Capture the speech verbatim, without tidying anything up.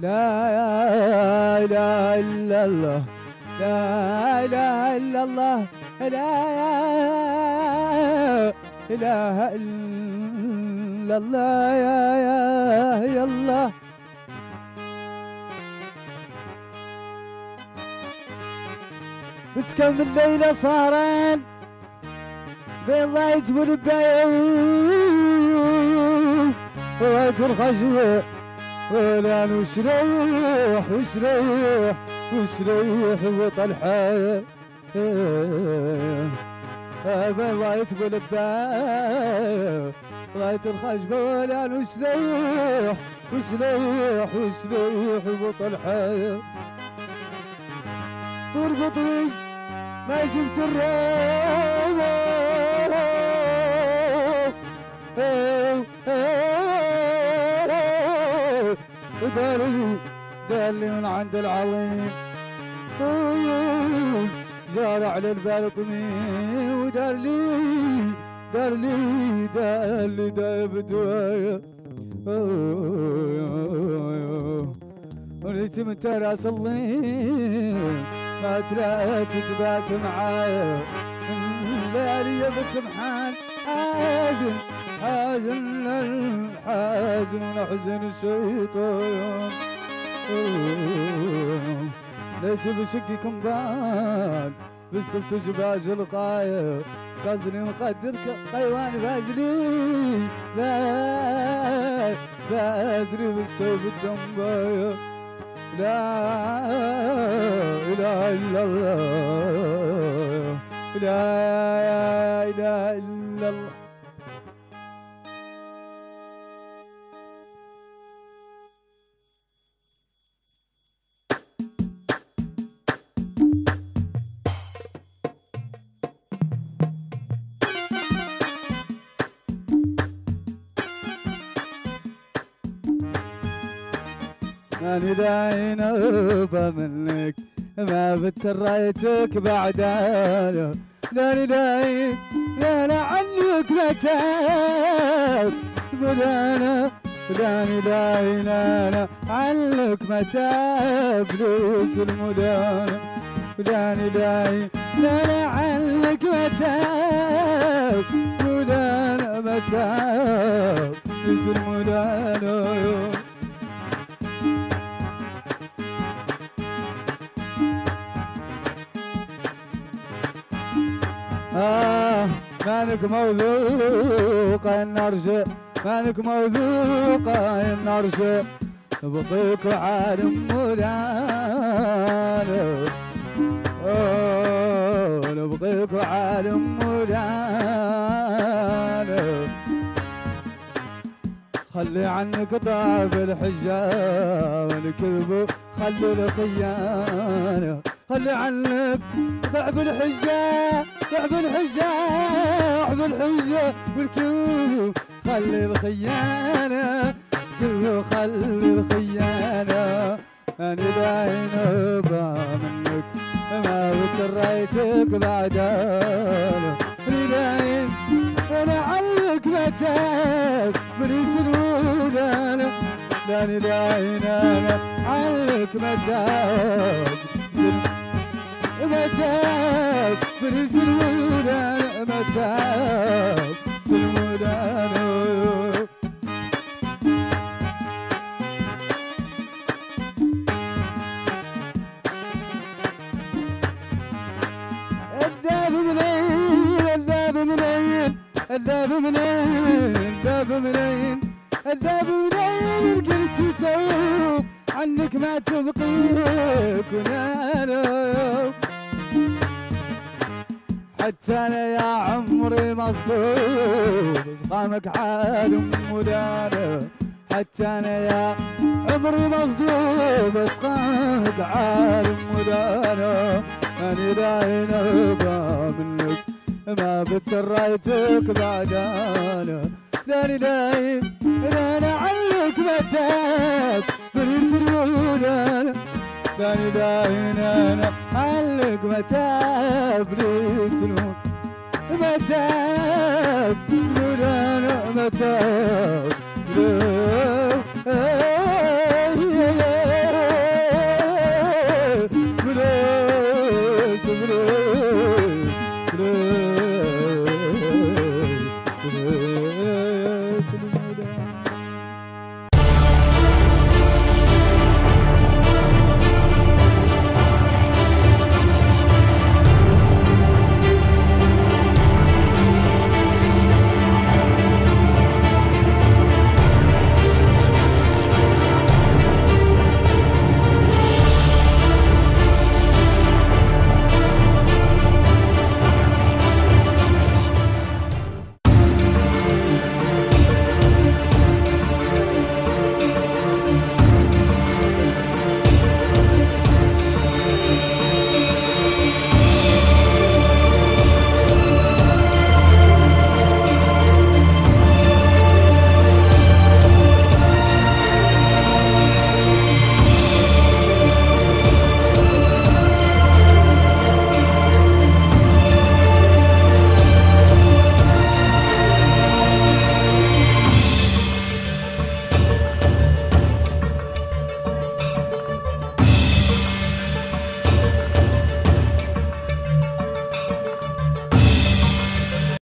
لا إله إلا الله لا إله إلا الله لا إله إلا الله يا يا يا الله. بتكمل الليلة سهران بيضا يجبر بيوم ورايت الخشبة ولان وشريح وشريح وشريح وطلحة بيضا يجبر بيوم رايت الخشبة ولان وشريح وشريح وشريح وطلحة طور بطوي ما شفت الريبة ودارلي دارلي من عند العظيم طول جار على البال طمين ودارلي دارلي دارلي دايب دوايا وليت من تراس الليل ما تلا تتبات معايا الليالي بتمحان حازن حازن الحازن ونحزن الشيطان ليت بشقي كمبان بس تفتش باج القاية قصري مقدر قيوان بازلي بازلي بالسيف الدنباية لا إله إلا الله لا إله إلا الله. أنا داين أوفى منك ما بترايتك بعدانا لاني داين لا عنك متاب بدانا لاني داين أنا عنك متاب ليس المدانا لاني داين لا عنك متاب مدانا متاب ليس المدانا. آه مانك موثوقة النرجة مانك موثوقة النرجة بقيك عالم مولانا أوه نبقيك عالم مولانا خلي عنك طاب الحجة والكذب خلي الخيانة خلي عنك ضعب الحجة ضعب الحجة ضعب الحجة والكذب خلي الخيانة كذب خلي الخيانة أنا داين أبا منك ما بترايتك بعدانا أنا داين أنا عليك متاب من سنونا لاني داين أنا عليك متاب متاب من سنونا متاب سنونا الذاب منين الذاب منين الذاب منين الذاب منين الذاب منين قلت توب عنك ما تبقيك ونانا حتى انا يا عمري مصدوم اسقامك عالم ودانا حتى انا يا عمري مصدوم اسقامك عالم ودانا أنا داين أبا منك ما بترايتك بعدانا لاني داين أنا عليك متاب بريسلونا لاني داين أنا عليك متاب بريسلونا متاب لولانا متاب